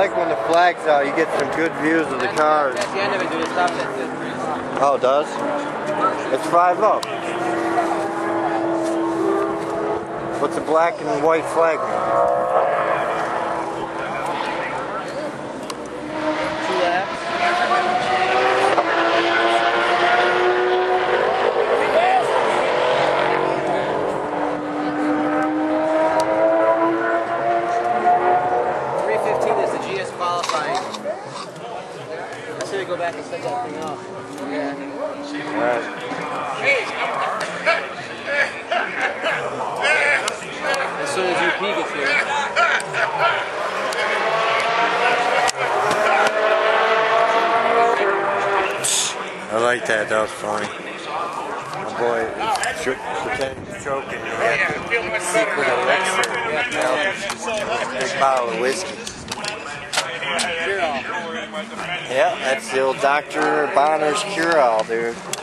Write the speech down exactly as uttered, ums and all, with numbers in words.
like when the flag's out, you get some good views of the cars. At the end of it, dude, it stops at fifty. Oh, it does? It's five up. What's the black and white flag mean? Two laps. three fifteen is the G S qualifying. I should go back and set that thing off. Yeah. Alright. As soon as U P gets here. I like that, that was funny. My boy is pretending to choking. He had the secret elixir. Big bottle of whiskey. Yeah, that's the old Doctor Bonner's cure-all, dude.